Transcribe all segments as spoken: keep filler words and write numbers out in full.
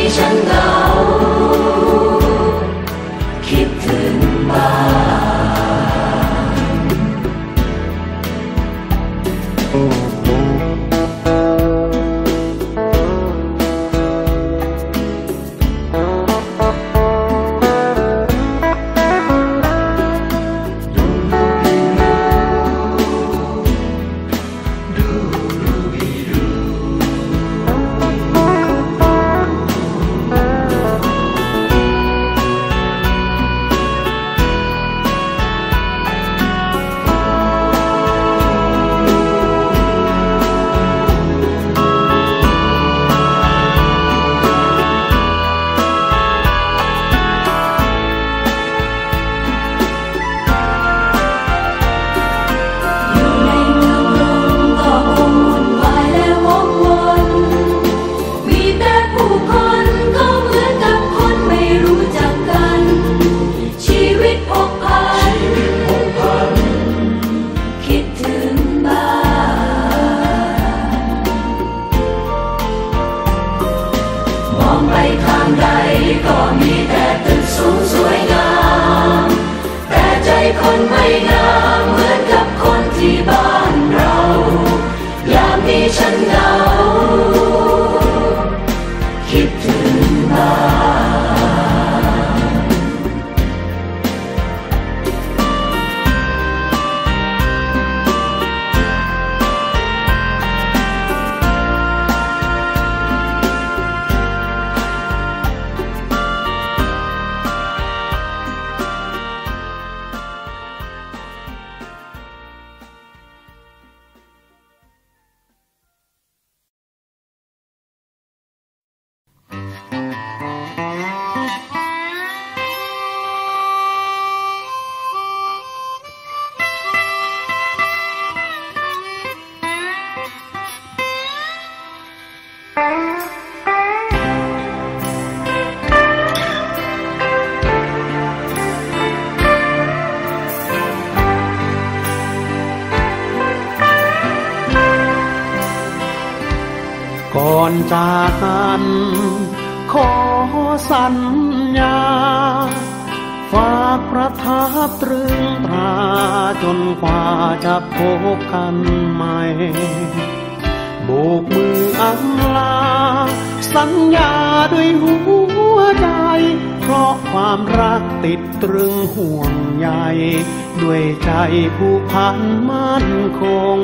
ฉันเหงาคิดถึงบ้คนไม่งามเหมือนกับคนที่บ้านเรายามนี้ฉันเหงาคิดถึงบ้านก่อนจากกันขอสัญญาฝากประทับตรึงตราจนกว่าจะพบกันใหม่โบกมืออำลาสัญญาด้วยหัวใจเพราะความรักติดตรึงห่วงใยด้วยใจผูกพันมั่นคง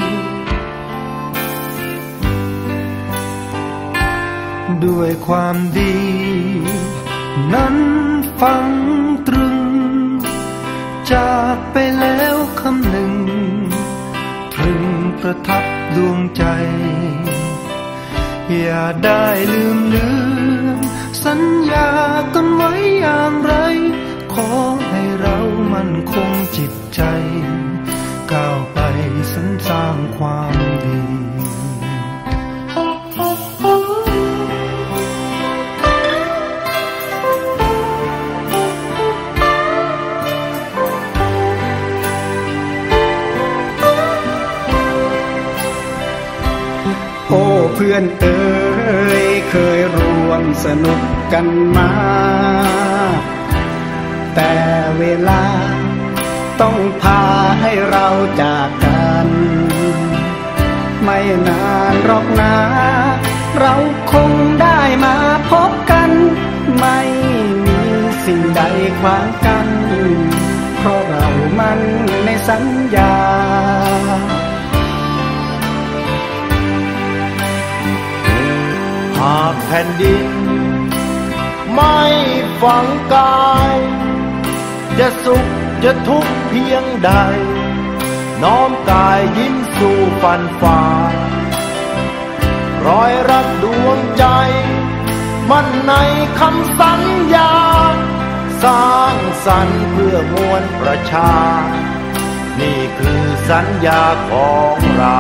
ด้วยความดีนั้นฝังตรึงจากไปแล้วคำหนึ่งตรึงประทับดวงใจอย่าได้ลืมเลือนสัญญากันไว้อย่างไรขอให้เรามั่นคงจิตใจก้าวไปสรรสร้างความดีโอ้เพื่อนเอ๋ยเคยร่วมสนุกกันมาแต่เวลาต้องพาให้เราจากกันไม่นานหรอกนะเราคงได้มาพบกันไม่มีสิ่งใดขวางกันเพราะเรามันในสัญญาหากแผ่นดินไม่ฝังกายจะสุขจะทุกข์เพียงใดน้อมกายยิ้มสู่ฝันฝ่ารอยรักดวงใจมั่นในคำสัญญาสร้างสรรค์เพื่อมวลประชานี่คือสัญญาของเรา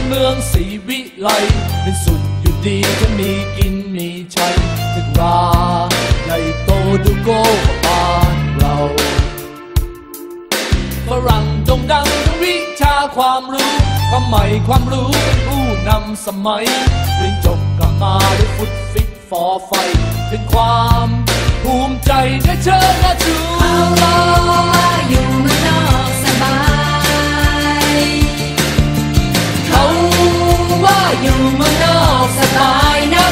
เมืองศรีวิไลเป็นสุดอยู่ดีจะมีกินมีใช้ตึกราใหญ่โตดูโก้บ้านเราฝรั่งโด่งดังทั้งวิชาความรู้ความใหม่ความรู้เป็นผู้นำสมัยเรียนจบกลับมาด้วยฟุตฟิตฟอไฟเป็นความภูมิใจได้เชิญนะชูเขาว่าอยู่เมืองนอกสบายเขาว่าอยู่เมืองนอกสบายนัก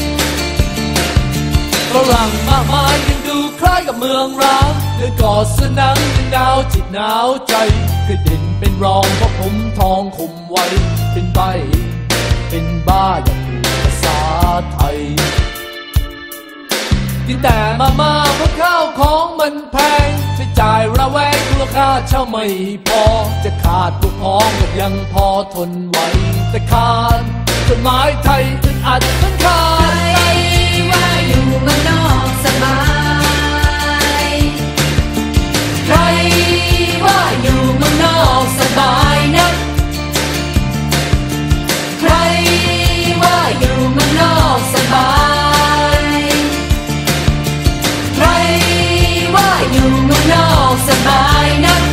ฝรั่งมากมายยังดูคล้ายกับเมืองร้างเดินกอดเสื้อหนังเป็นดาวจิตหนาวใจคือเด่นเป็นรองเพราะผมทองคมไว้เป็นใบเป็นบ้าอย่างภาษาไทยที่แต่มามาเพราะข้าวของมันแพงใช้จ่ายระแวงมูลค่าเช่าไม่พอจะขาดลูกพ้องก็ยังพอทนไหวแต่ขาดจดหมายไทยจนอาจมันขาดว่าอยู่เมืองนอกสบายใครว่าอยู่เมืองนอกสบายนักใครว่าอยู่เมืองนอกสบายใครว่าอยู่เมืองนอกสบายนัก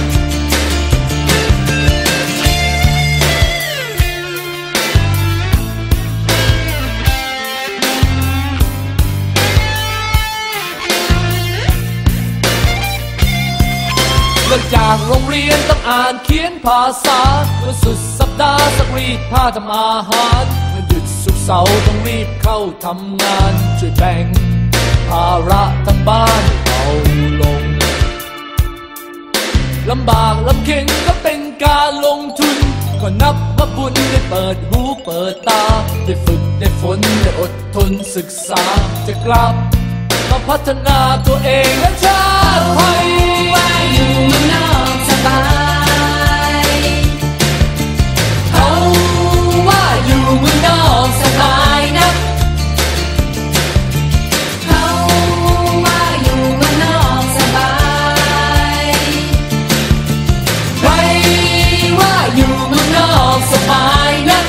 เลิกจากโรงเรียนต้องอ่านเขียนภาษาวันสุดสัปดาห์สักรีดผ้าทำอาหารวันหยุดศุกร์เสาร์ต้องรีบเข้าทำงานช่วยแบ่งภาระทั้งบ้านเอาลงลำบากลำเค็ญก็เป็นการลงทุนก็นับว่าบุญได้เปิดหูเปิดตาได้ฝึกได้ฝนได้อดทนศึกษาจะกลับมาพัฒนาตัวเองและชาติไทยว่าอยู่เมืองนอกสบายเขาว่าอยู่เมืองนอกสบายนักเขาว่าอยู่เมืองนอกสบายใครว่าอยู่เมืองนอกสบายนัก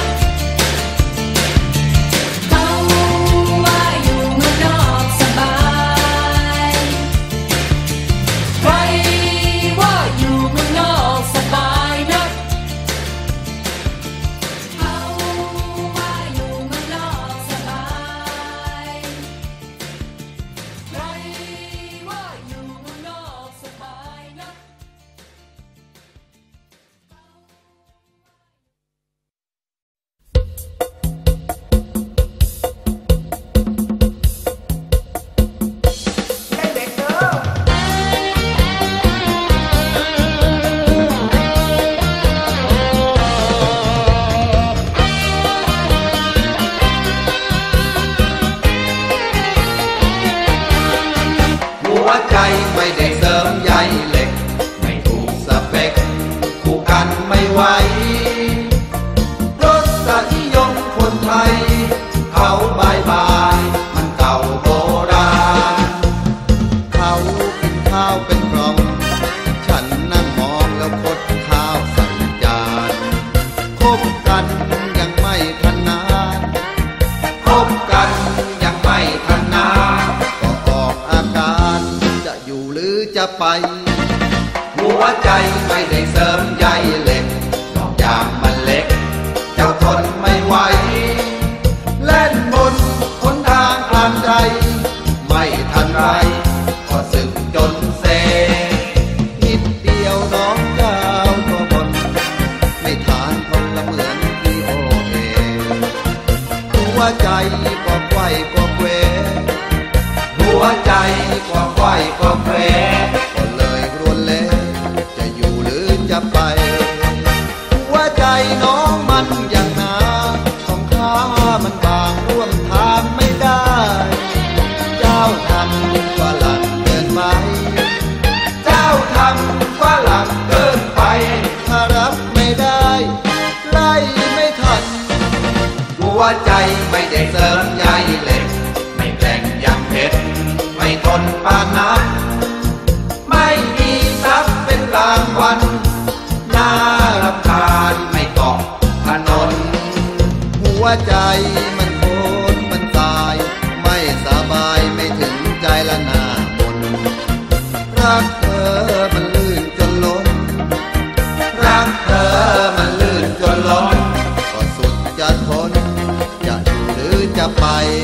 ไปหัวใจไม่ได้เสริมใยเหล็กนอกจากมันเล็กเจ้าทนไม่ไหวเล่นบนหนทางกลางใจไม่ทันไรก็สึกจนเซนิดเดียวน้องเจ้าก็บ่นไม่ทานคนละเหมือนที่โอเอหัวใจก็ไขว้ก็เควหัวใจก็ไขว้ก็เควไปหัวใจน้องมันอย่างหนาของข้ามันบางร่วมทางไม่ได้เจ้าทำกว่าหลังเกินไปเจ้าทำกว่าหลังเกินไปถ้ารับไม่ได้ไล่ไม่ทันหัวใจไม่ได้เสริมใยเหล็กไม่แกร่งอย่างเพชรไม่ทนปานน้ำไม่มีทรัพย์เป็นรางวัลน่ารำคาญไม่เกาะถนนใจมันโคนมันตายไม่สบายไม่ถึงใจละหน้ามนรักเธอมันลื่นจนล้นรักเธอมันลื่นจนล้นก็สุดจะทนจะอยู่หรือจะไป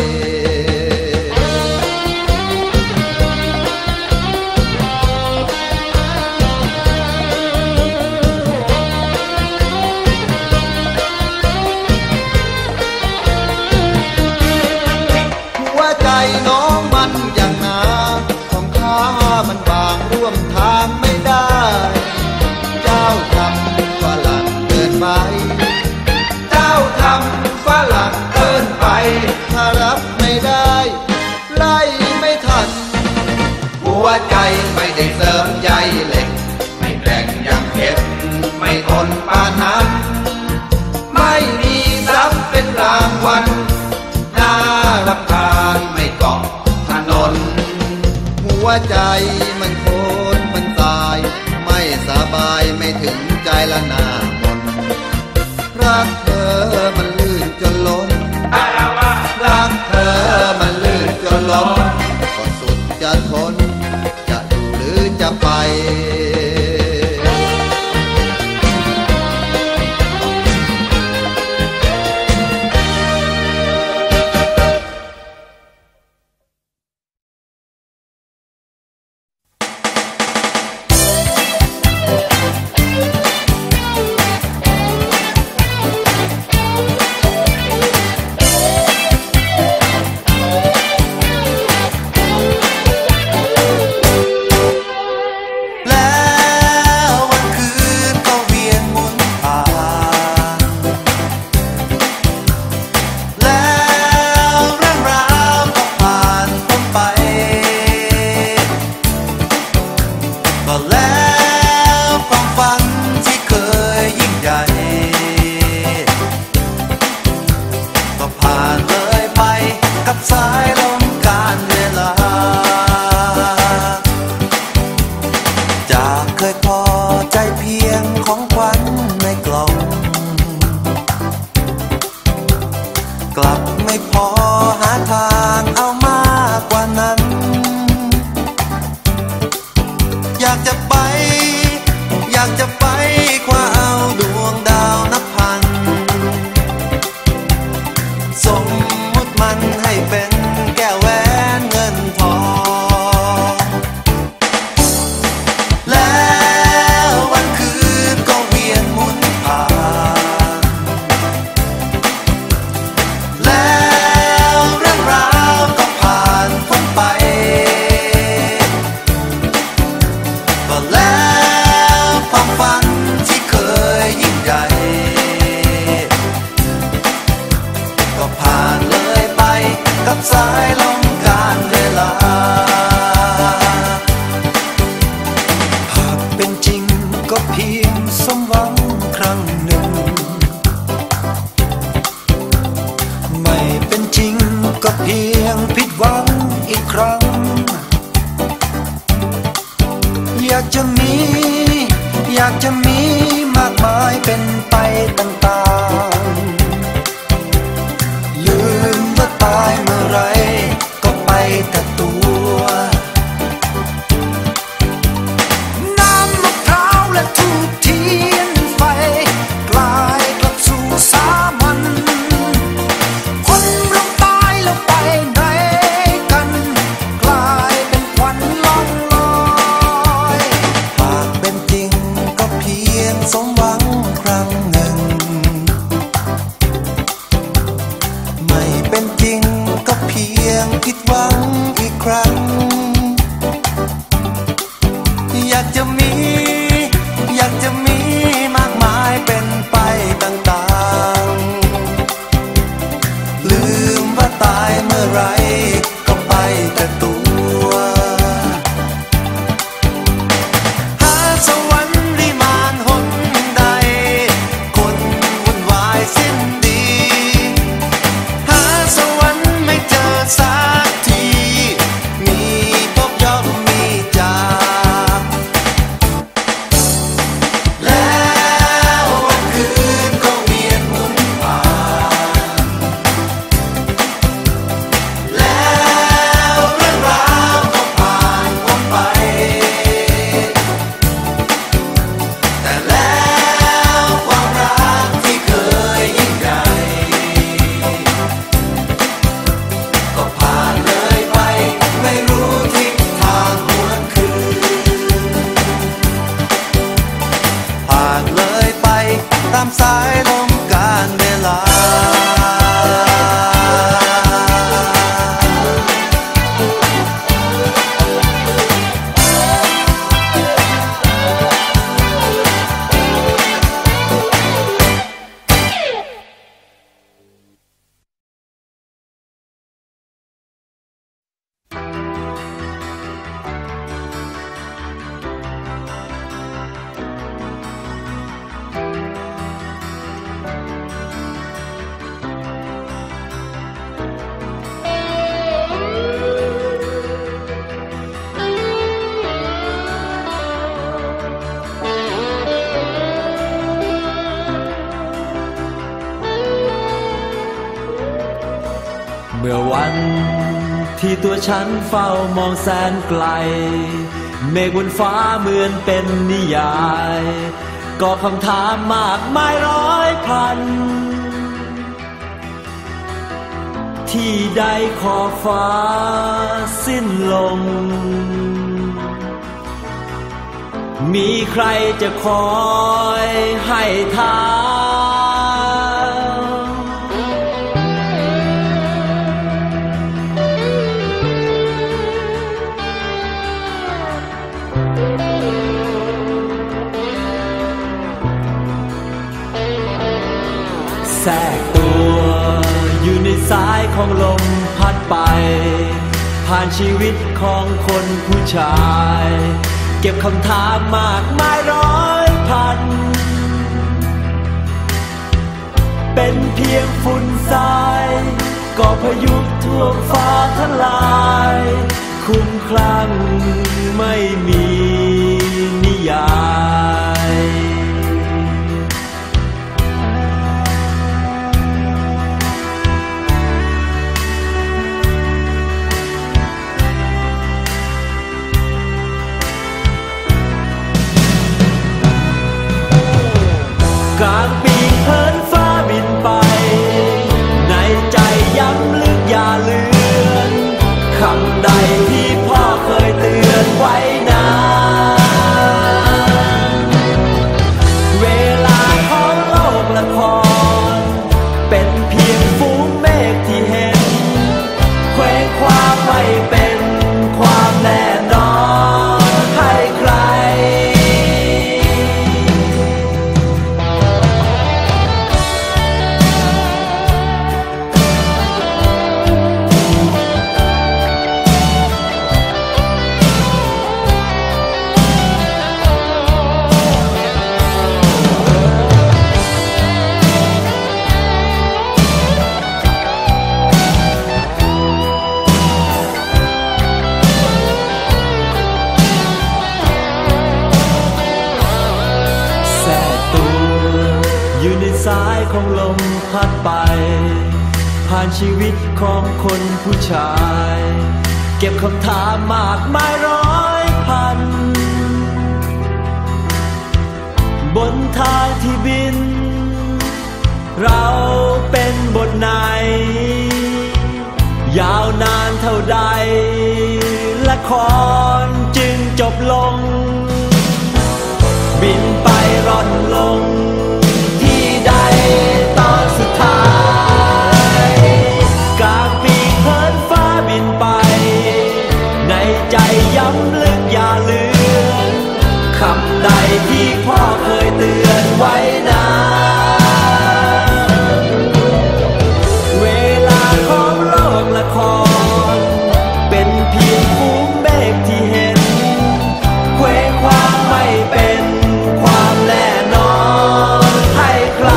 น้องมันอย่างหนาของข้ามันบางร่วมทางไม่ได้เจ้าทำฝรั่งเกินไปเจ้าทำฝรั่งเกินไปถ้ารับไม่ได้ไล่ไม่ทันหัวใจไม่ได้เสริมใยเหล็กไม่แรงอย่างเพชรไม่ทนปานนั้นไม่มีทรัพย์เป็นรางวัลน่ารับทานไม่เกาะถนนหัวใจมันโคนมันตายไม่สบายไม่ถึงใจละหน้ามนรักเธอมันลื่นจนล้นรักเธอมันลื่นจนล้นก็สุดจะทนจะอยู่หรือจะไปสมหวังครั้งหนึ่งที่ตัวฉันเฝ้ามองแสนไกลเมฆบนฟ้าเหมือนเป็นนิยายก่อคำถามมากมายร้อยพันที่ใดขอบฟ้าสิ้นลงมีใครจะคอยให้ทางแทรกตัวอยู่ในสายของลมพัดไปผ่านชีวิตของคนผู้ชายเก็บคำถามมากมายร้อยพันเป็นเพียงฝุ่นทรายก่อพายุท่วมฟ้าทลายคุ้มคลั่งไม่มีนิยายกลางปีกเหินฟ้าบินไปในใจย้ำลึกอย่าเลือนคำใดที่พ่อเคยเตือนไว้นานเวลาของโลกละครเป็นเพียงฝูงเมฆที่เห็นเคว้งคว้างไม่เป็นความแน่นอนให้ใครสายของลมพัดไปผ่านชีวิตของคนผู้ชายเก็บคำถามมากมายร้อยพันบนทางที่บินเราเป็นบทไหนยาวนานเท่าใดละครจึงจบลงบินไปร่อนลงตอนสุดท้ายกลางปีกเหินฟ้าบินไปในใจย้ำลึกอย่าเลือนคำใดที่พ่อเคยเตือนไว้นานเวลาของโลกละครเป็นเพียงฝูงเมฆที่เห็นเคว้งคว้างไม่เป็นความแน่นอนให้ใคร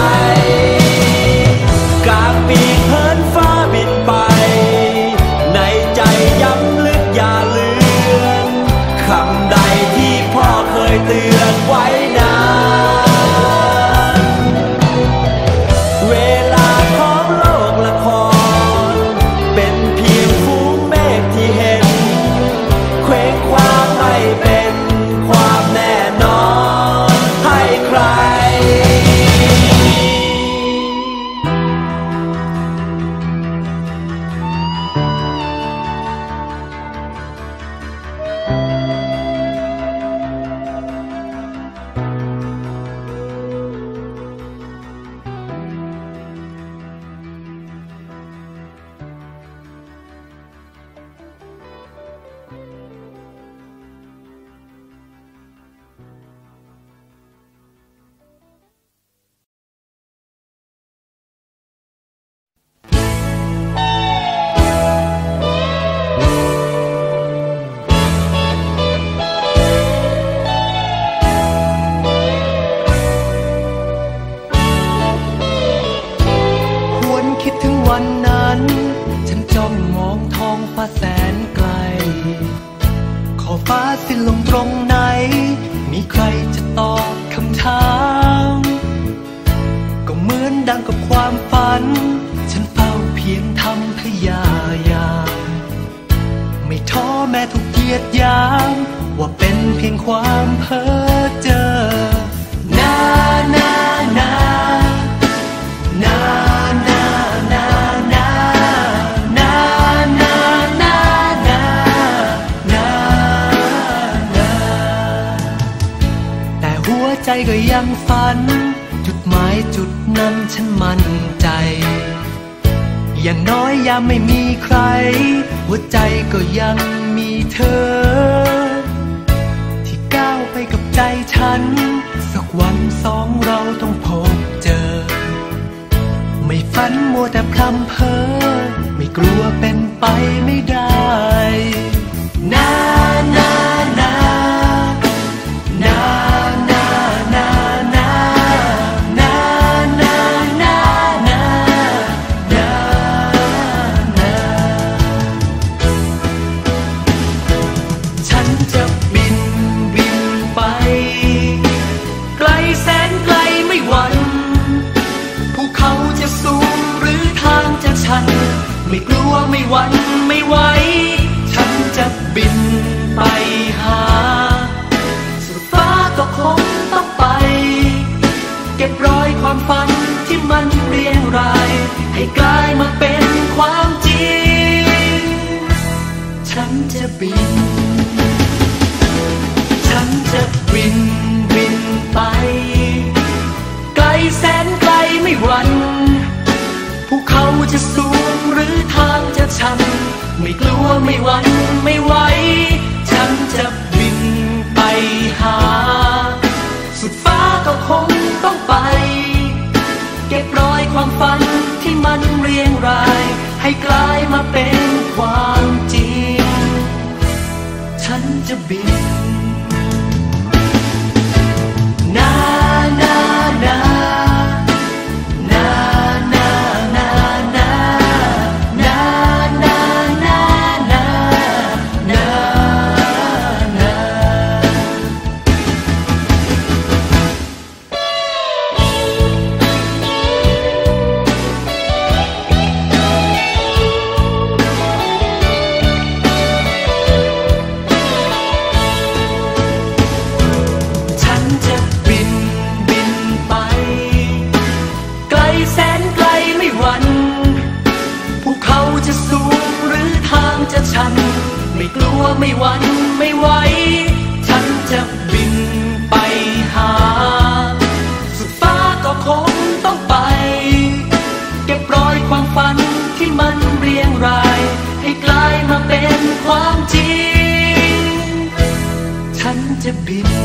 กลางปีกเหินฟ้าบินไปในใจย้ำลึกอย่าเลือนคำใดที่พ่อเคยเตือนไว้นานเวลาของโลกละครเป็นเพียงฝูงเมฆที่เห็นเคว้งคว้างไม่เป็นความแน่นอนให้ใครแสนไกลขอบฟ้าสิ้นลงตรงไหนมีใครจะตอบคำถามก็เหมือนดังกับความฝันฉันเฝ้าเพียงทำพยายามยดยามว่าเป็นเพียงความเพ้อเจ้อนานานานานานานานานานานานานาแต่หัวใจก็ยังฝันจุดหมายจุดนั้นฉันมั่นใจอย่างน้อยยามไม่มีใครหัวใจก็ยังมีเธอที่ก้าวไปกับใจฉันสักวันสองเราต้องพบเจอไม่ฝันมัวแต่พร่ำเพ้อไม่กลัวเป็นไปไม่ได้นานานานานานานานานานานานานาฉันจะบินบินไปไกลแสนไกลไม่หวั่นภูเขาจะสูงหรือทางจะชันไม่กลัวไม่หวั่นไม่ไหวฉันจะบินไปหาสุดฟ้าก็คงต้องไปเก็บรอยความฝันที่มันเรียงรายให้กลายมาเป็นความจริงฉันจะบินฉันจะบินบินไปไกลแสนไกลไม่หวั่นภูเขาจะสูงหรือทางจะชันไม่กลัวไม่หวั่นไม่ไหวฉันจะบินไปหาสุดฟ้าก็คงต้องไปเก็บรอยความฝันที่มันเรียงรายให้กลายมาเป็นความจริงฉันจะบินนานานานานานานานานานานานานา ไม่หวั่นไม่ไหวฉันจะบินไปหาสุดฟ้าก็คงต้องไปเก็บรอยความฝันที่มันเรียงรายให้กลายมาเป็นความจริงฉันจะบิน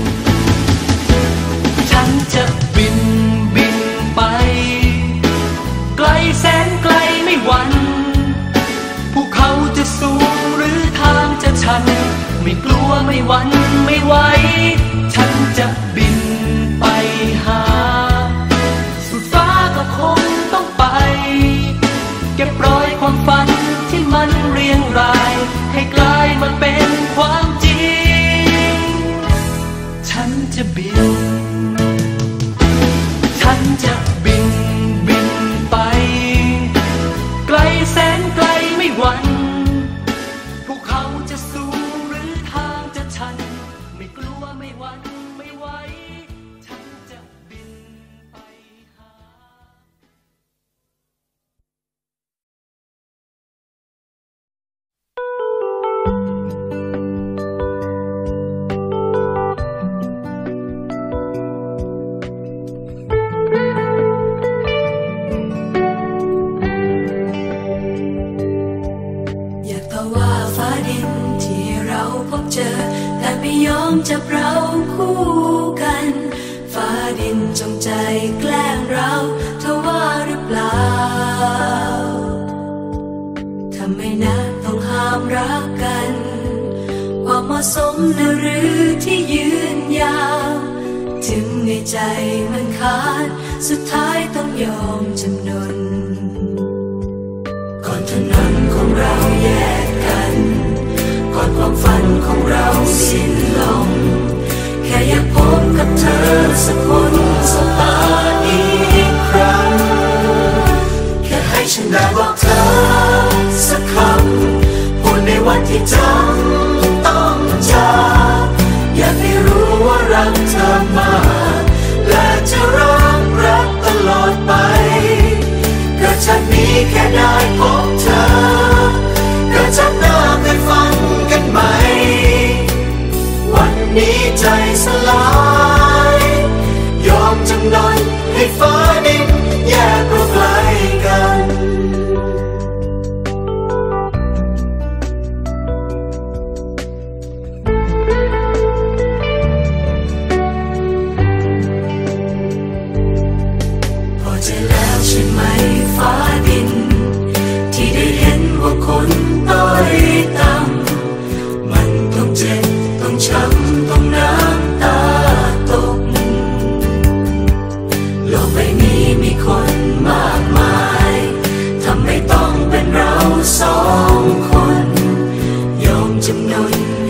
ฉันจะบินบินไปไกลแสนไกลไม่หวั่นภูเขาจะสูงหรือทางจะชันไม่กลัวไม่หวั่นไม่ไหวฉันจะบินไปหาสุดฟ้าก็คงต้องไปเก็บรอยความฝันที่มันเรียงรายให้กลายมาเป็นความจริงฉันจะบินฉันจะบินบินไปไกลแสนไกลไม่หวั่นภูเขาจะสูงหรือทางจะชันไม่กลัวไม่หวั่นไม่ไหวฉันจะบินไปหาจับเราคู่กันฟ้าดินจงใจแกล้งเราเธอว่าหรือเปล่าทำไมนะต้องห้ามรักกันความเหมาะสมนะหรือที่ยืนยาวถึงในใจมันขาดสุดท้ายต้องยอมจำนนก่อนถนนของเราแยกกันก่อนความฝันของเราสิ้นลมแค่อยากพบกับเธอสักคนสบตาอีกครั้งแค่ให้ฉันได้บอกเธอสักคำพูดในวันที่จำ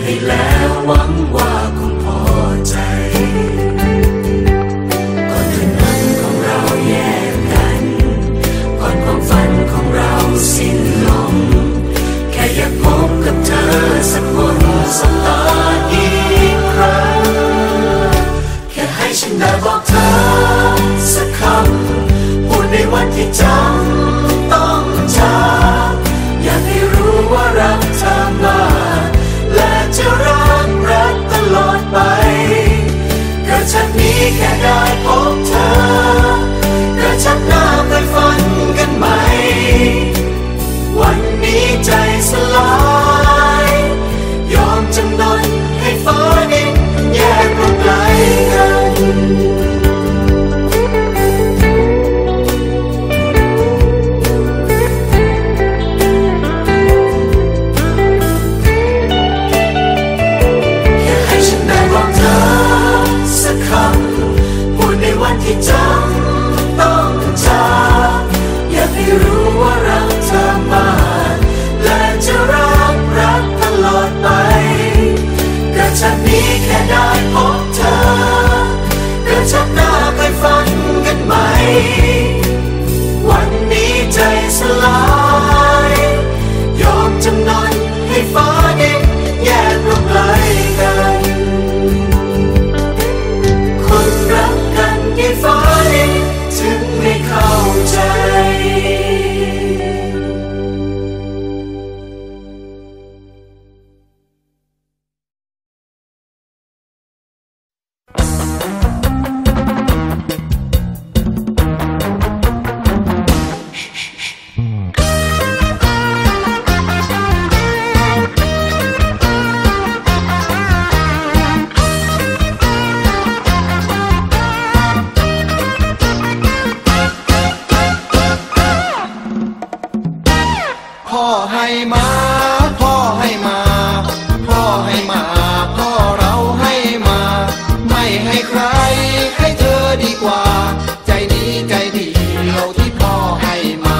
ให้แล้วหวังว่าคงพอใจก่อนคืนนั้นของเราแยกกันก่อนความฝันของเราสิ้นลมแค่อยากพบกับเธอสักคนสักตาอีกครั้งแค่ให้ฉันได้บอกเธอสักคำพูดในวันที่จำต้องจากอยากให้รู้ว่ารักเธอมากและจะรักรักตลอดไปเกิดจากนี้แค่ได้พบเธอเกิดจากหน้าเคยฝันกันไหมวันนี้ใจสลายยอมจำนนให้ฟ้าดินแยกเราไกลกันวันที่จำต้องจากอยากให้รู้ว่ารักเธอมากและจะรักรักตลอดไปเกิดจากนี้แค่ได้พบเธอเกิดจากหน้าเคยฝันกันไหมวันนี้ใจสลายยอมจำนนให้ฟ้าดินแยกเราไกลกันคนรักกันที่ฟ้าดินถึงไม่เข้าใจพ่อให้มาพ่อให้มาพ่อให้มาพ่อเราให้มาไม่ให้ใครให้เธอดีกว่าใจนี้ใจเดียวที่พ่อให้มา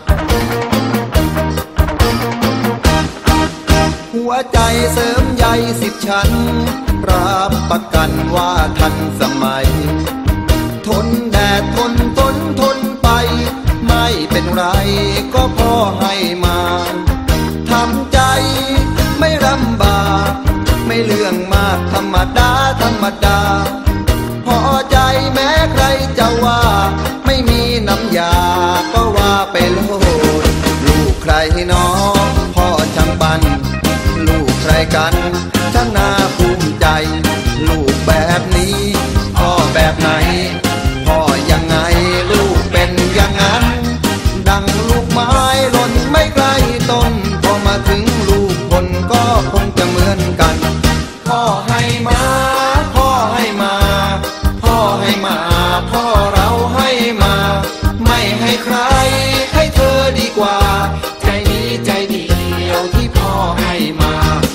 หัวใจเสริมใยสิบชั้นรับประกันว่าทันสมัยทนแดดทนฝนทนไปไม่เป็นไรก็พ่อให้มาทำใจไม่ลำบากไม่เรื่องมากธรรมดาธรรมดาพอใจแม้ใครจะว่าไม่มีน้ำยาก็ว่าไปโลดลูกใครน้องพ่อช่างบันลูกใครกันช่างน่าภูมิใจลูกแบบนี้พ่อแบบไหนพ่อยังไงลูกเป็นอย่างนั้นดังลูกไม้หล่นไม่ไกลต้นพอมาถึงลูกคนก็คงจะเหมือนกันพ่อให้มาพ่อให้มาพ่อให้มาพ่อเราให้มาไม่ให้ใครให้เธอดีกว่าใจนี้ใจเดียวที่พ่อให้มา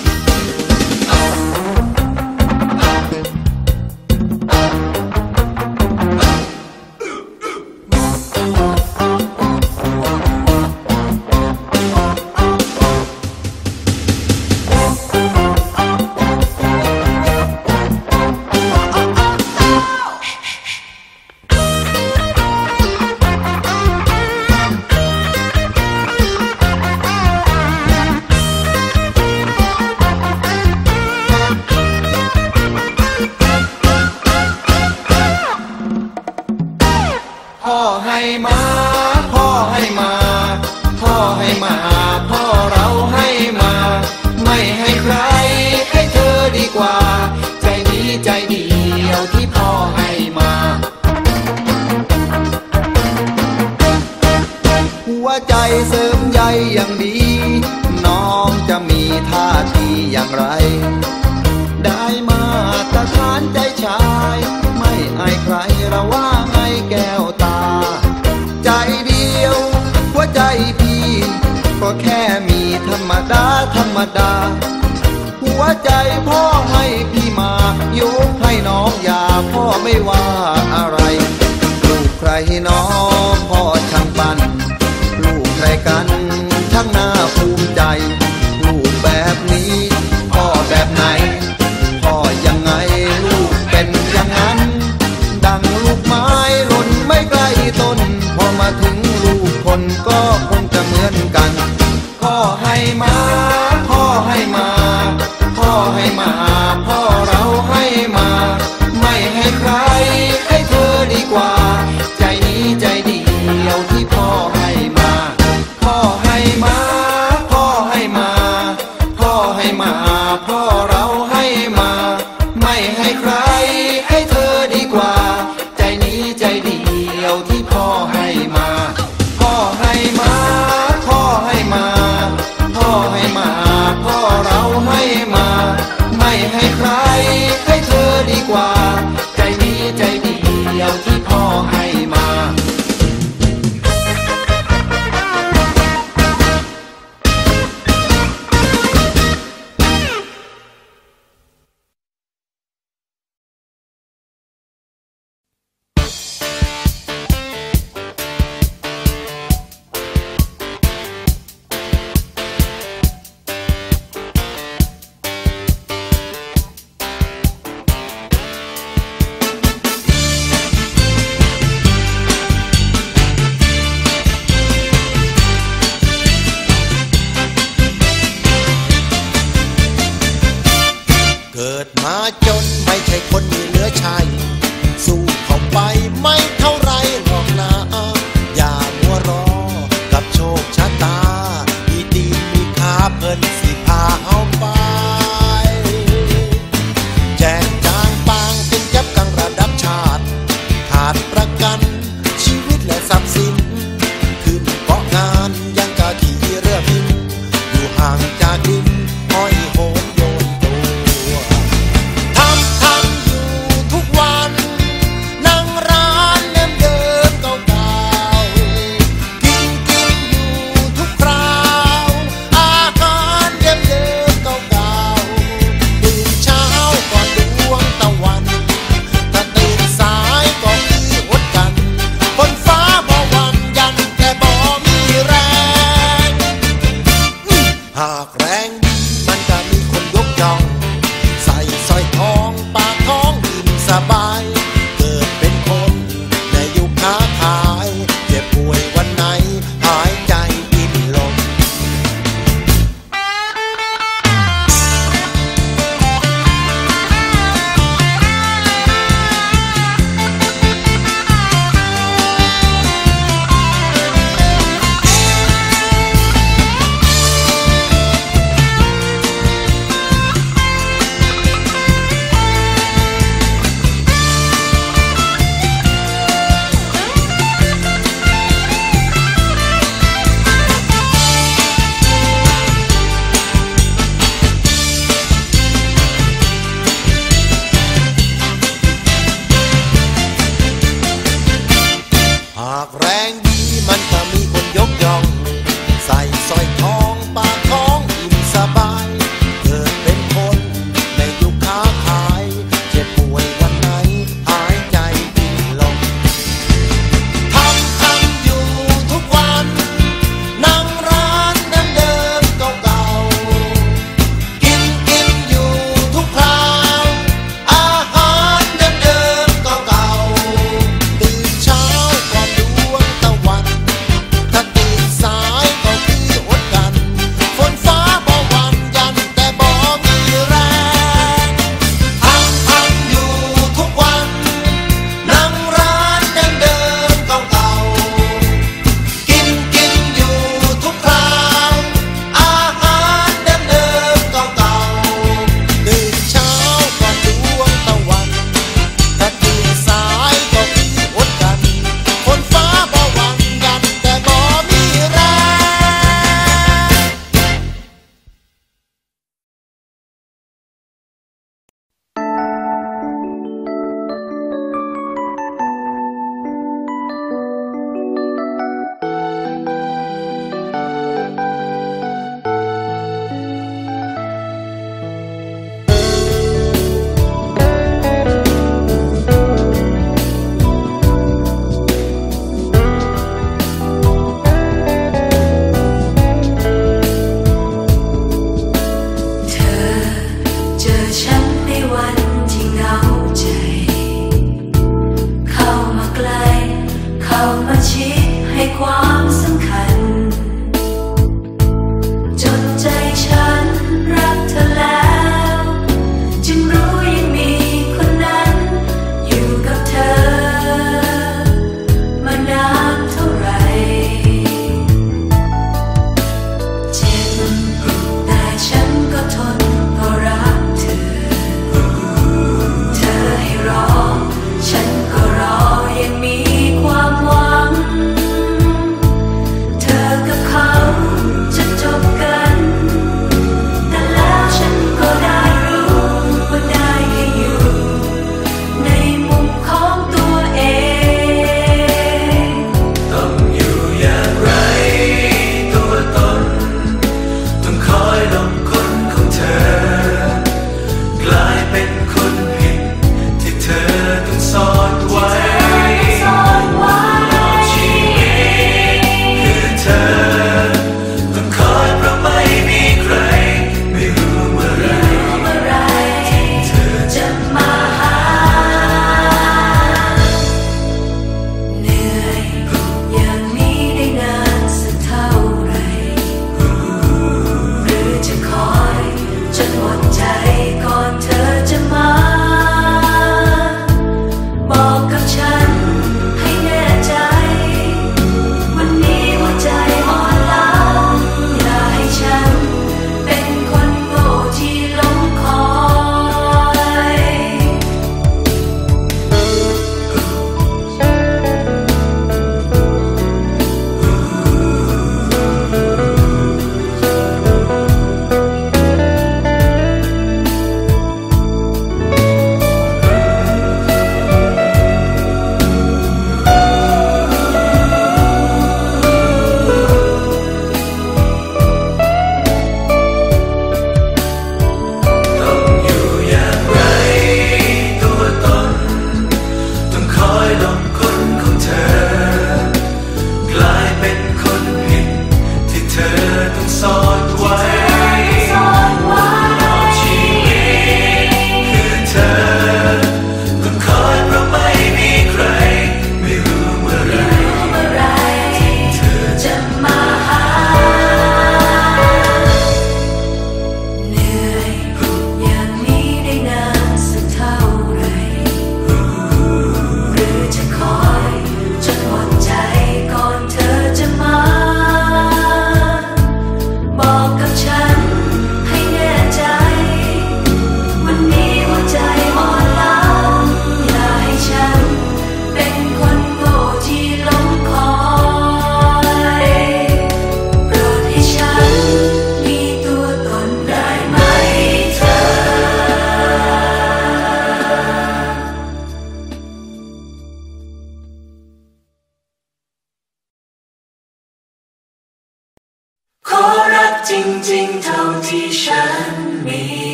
พ่อให้มาพ่อให้มาพ่อให้มาพ่อเราให้มาไม่ให้ใครให้เธอดีกว่าใจนี้ใจเดียวที่พ่อให้มาหัวใจเสริมใยอย่างดีน้องจะมีท่าทีอย่างไรได้มาตรฐานใจชายไม่อายใครระว่าไงแก้วตาใจเดียวหัวใจพี่ก็แค่มีธรรมดาธรรมดาหัวใจพ่อให้พี่มายกให้น้องอย่าพ่อไม่ว่าอะไรลูกใครน้องพ่อช่างปันลูกใครกันช่างน่าภูมิใจลูกแบบนี้พ่อแบบไหนมาพ่อเราให้มาไม่ให้ใครให้เธอดีกว่าใจนี้ใจเดียวที่พ่อให้มาพ่อให้มาพ่อให้มาพ่อให้มาพ่อเราให้มาไม่ให้ใครให้เธอดีกว่าใจนี้ใจเดียวที่พ่อให้มาพ่อให้มาพ่อให้มาพ่อให้มาพ่อเราให้มาไม่ให้ใครให้เธอดีกว่าใจนี้ใจเดียวที่พ่อให้มาเกิดมาจนไม่ใช่คนมีเหลือใช้สู้เข้าไปไม่เท่าไรหรอกนะอย่ามัวรอกับโชคชะตามีดีมีค่าเพิ่นสิพาเอาไปแจกจางปางเป็นยับกังระดับชาติขาดประกันชีวิตและทรัพย์สินขึ้นเกาะงานยังกะขี่เรือบินอยู่ห่างจากดินห้อยโหนโยนตัวทำทำอยู่ทุกวัน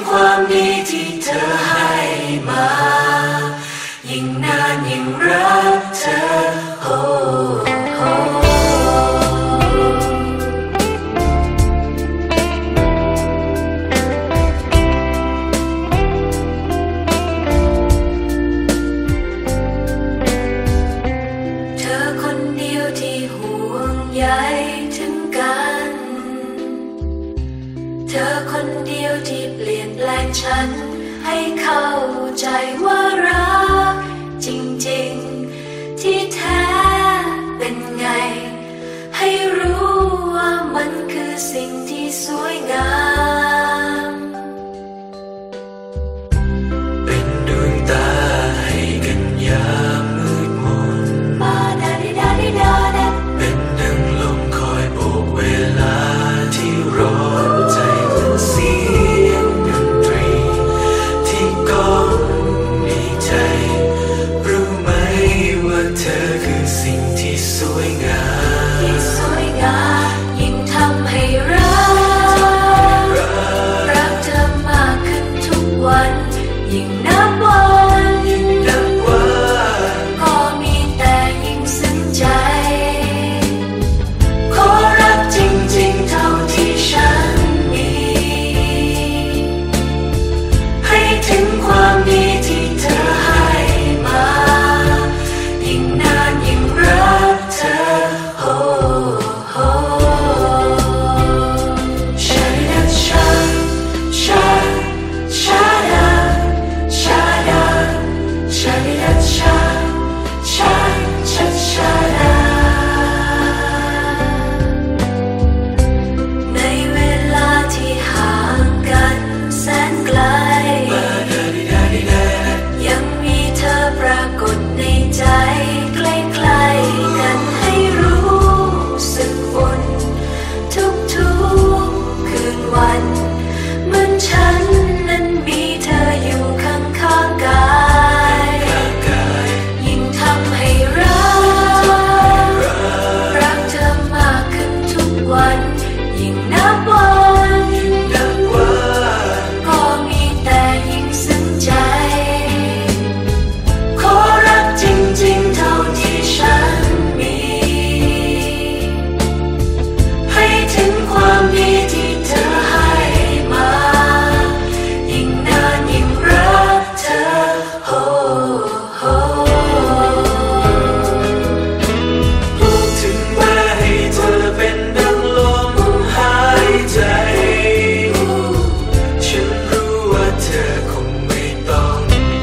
ความดีที่เธอให้มายิ่งนานยิ่งรักเธอโอ้โอ้เธอคนเดียวที่ห่วงใยถึงกันเธอคนเดียวที่เปลี่ยนแปลงฉันให้เข้าใจว่ารักจริงๆที่แท้เป็นไงให้รู้ว่ามันคือสิ่งที่สวยงามเป็นดวงตาให้กันยามมืดมนมาดาดิดาดิดาดาเป็นดังลมคอยโบกเวลาที่รอใจเป็นเสียงดนตรีที่ก้องในใจรู้ไหมว่าเธอคือสิ่งที่สวยงามที่สวยงามยิ่งทำให้รักรักเธอมากขึ้นทุกวันยิ่งนับวันยิ่งนับวันก็มีแต่ยิ่งซึ้งใจขอรักจริงๆเท่าที่ฉันมีให้ถึงความดีที่เธอให้มายิ่งนานยิ่งรักเธอโอ้โอ้ชาดาชาชาชาดาชาดาชาดาชาชาชาชาดาในเวลาที่ห่างกันแสนไกลยังมีเธอปรากฏในใจใกล้ๆกันให้รู้สึกอุ่นทุกๆคืนวันเหมือนฉันนั้นมีเธออยู่ข้างๆกายยิ่งทำให้รักรักเธอมากขึ้นทุกวันยิ่งนับวันก็มีแต่ยิ่งซึ้งใจขอรักจริงๆเท่าที่ฉันมีให้ถึงความดีที่เธอให้มายิ่งนานยิ่งรักเธอโอ้โอ้พูดถึงแม้ให้เธอเป็นดังลมหายใจฉันรู้ว่าเธอคงไม่ต้อง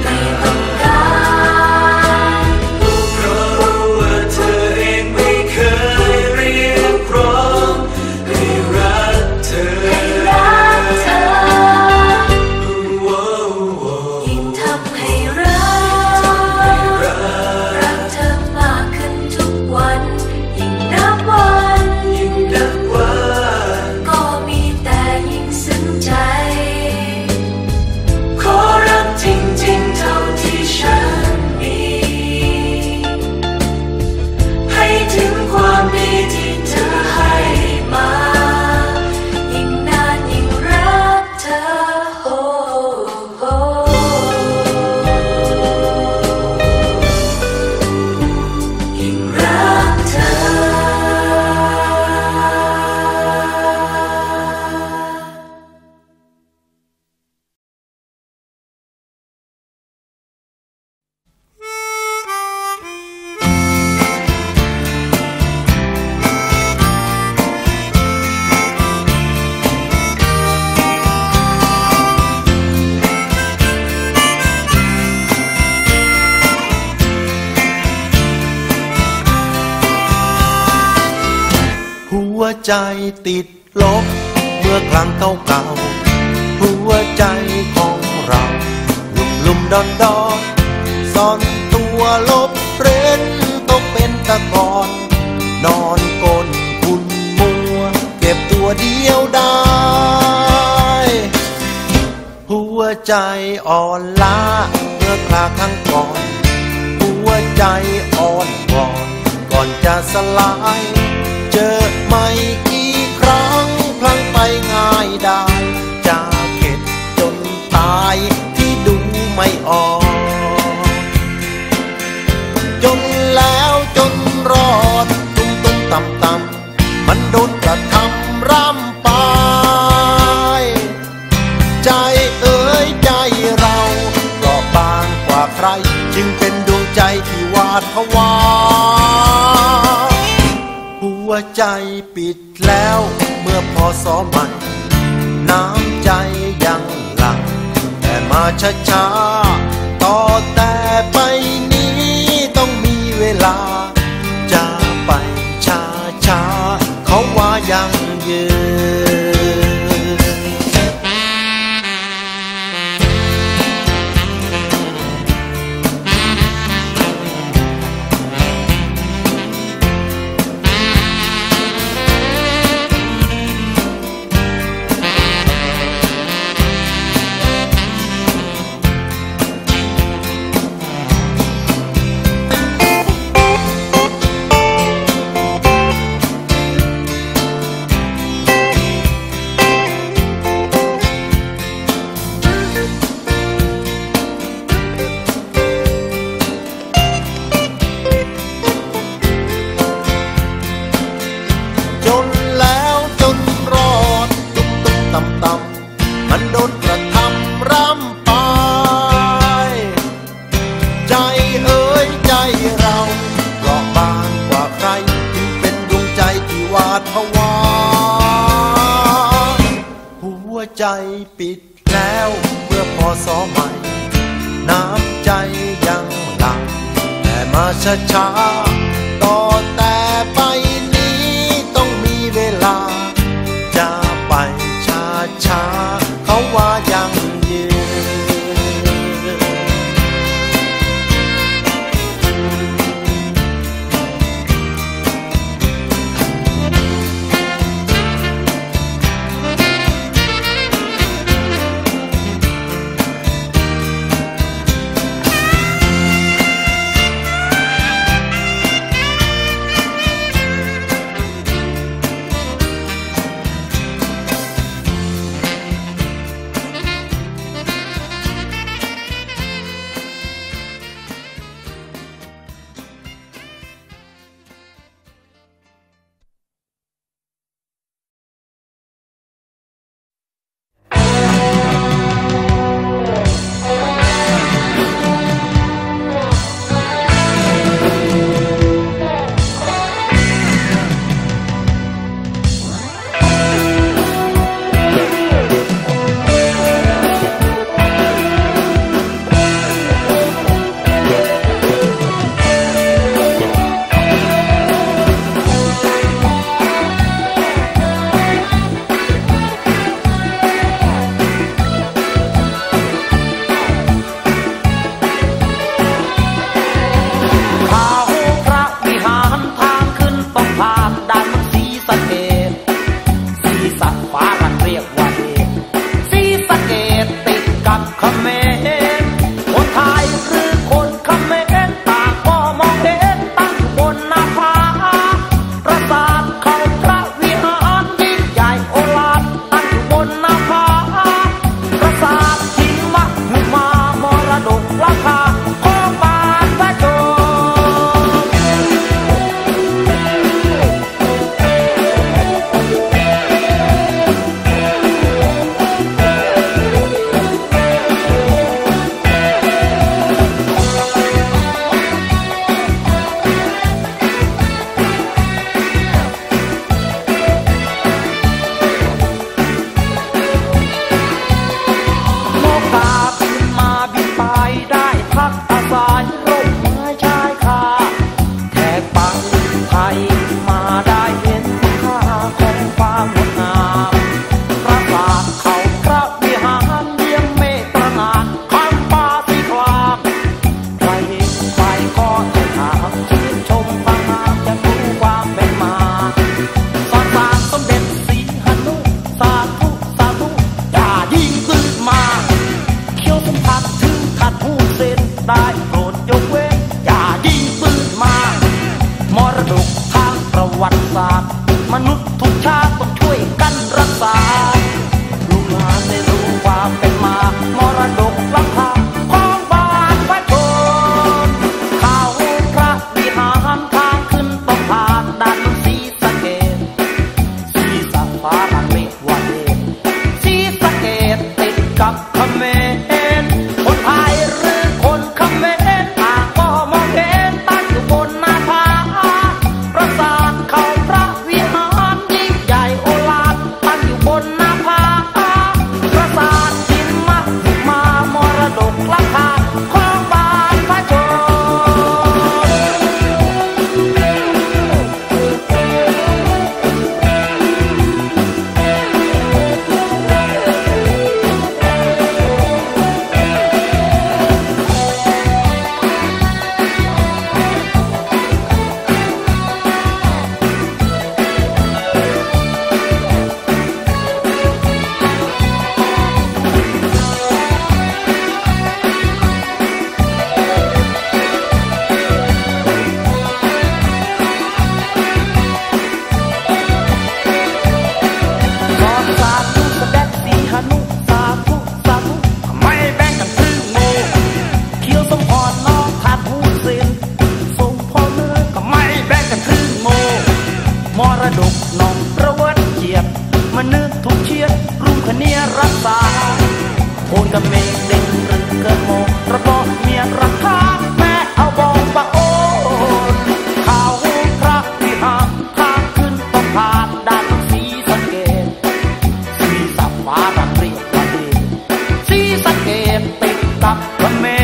การเพราะรู้ว่าเธอเองไม่เคยเรียกร้องให้รักเธอรักเธอโว้โว้ยิ่งทำให้รักรักเธอมากขึ้นทุกวันยิ่งนับวันยิ่งนับวันก็มีแต่ยิ่งซึ้งใจขอรักจริงๆเท่าที่ฉันมีให้ถึงความดีที่เธอให้มายิ่งนานยิ่งรักเธอโอ้โอ้ยิ่งรักเธอหัวใจติดลบเมื่อครั้งเก่าๆหัวใจของเราลุ่มลุ่มดอนดอนซ่อนตัวลบเร้นตกเป็นตะกอนนอนก้นคุณมัวเก็บตัวเดียวได้ หัวใจอ่อนล้าเมื่อคราครั้งก่อนหัวใจอ่อนวอนก่อนจะสลายเจอไม่กี่ครั้งพลังไปง่ายได้จากเข็ดจนไม่ออกจนแล้วจนรอดตุ้มตุ้มต่ำต่ำมันโดนกระทำร่ำไปใจเอ๋ยใจเราเปราะบางกว่าใครจึงเป็นดวงใจที่หวาดผวาหัวใจปิดแล้วเมื่อพอสอใหม่น้ำใจยังหลั่งแต่มาช้าช้าต่อแต่ไปนี้ต้องมีเวลาจะไปช้าช้าเขาว่ายังยืนจนแล้วจนรอดตุ้มตุ้มต่ำต่ำมันโดนกระทำร่ำไปใจเอ๋ยใจเราเปราะบางกว่าใครจึงเป็นดวงใจที่หวาดผวาหัวใจปิดแล้วเมื่อพอสอใหม่น้ำใจยังหลั่งแต่มาช้าช้าต่อแต่ไปนี้ต้องมีเวลาจะไปช้าช้าเขาว่ายังยืนรักษาโคนกับเมฆเด่นหรือเกิดโมระบอบเมียรักข้าแม่เอาบอกปะโอนข่าวพระวิหารทางขึ้นต้องผ่านด่านสีสะเกษสีสับฟ้ารังเรียกว่าดีสีสะเกษติดกับพระเม